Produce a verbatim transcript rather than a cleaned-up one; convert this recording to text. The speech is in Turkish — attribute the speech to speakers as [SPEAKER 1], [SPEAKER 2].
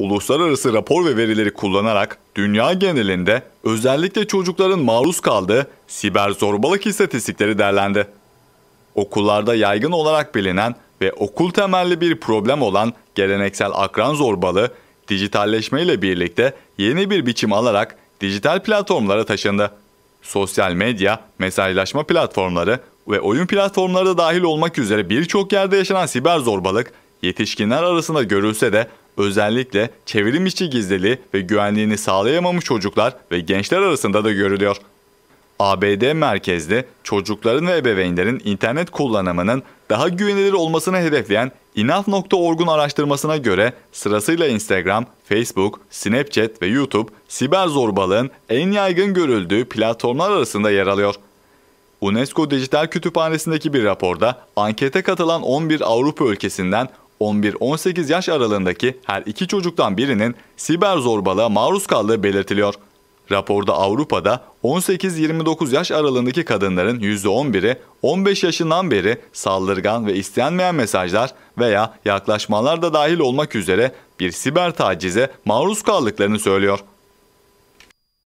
[SPEAKER 1] uluslararası rapor ve verileri kullanarak dünya genelinde özellikle çocukların maruz kaldığı siber zorbalık istatistikleri derlendi. Okullarda yaygın olarak bilinen ve okul temelli bir problem olan geleneksel akran zorbalığı, dijitalleşme ile birlikte yeni bir biçim alarak dijital platformlara taşındı. Sosyal medya, mesajlaşma platformları ve oyun platformları da dahil olmak üzere birçok yerde yaşanan siber zorbalık, yetişkinler arasında görülse de özellikle çevrim içi gizliliği ve güvenliğini sağlayamamış çocuklar ve gençler arasında da görülüyor. A B D merkezli çocukların ve ebeveynlerin internet kullanımının daha güvenilir olmasını hedefleyen inaf nokta org'un araştırmasına göre sırasıyla Instagram, Facebook, Snapchat ve YouTube siber zorbalığın en yaygın görüldüğü platformlar arasında yer alıyor. UNESCO Dijital Kütüphanesi'ndeki bir raporda ankete katılan on bir Avrupa ülkesinden on bir on sekiz yaş aralığındaki her iki çocuktan birinin siber zorbalığa maruz kaldığı belirtiliyor. Raporda Avrupa'da on sekiz yirmi dokuz yaş aralığındaki kadınların yüzde on biri on beş yaşından beri saldırgan ve istenmeyen mesajlar veya yaklaşmalar da dahil olmak üzere bir siber tacize maruz kaldıklarını söylüyor.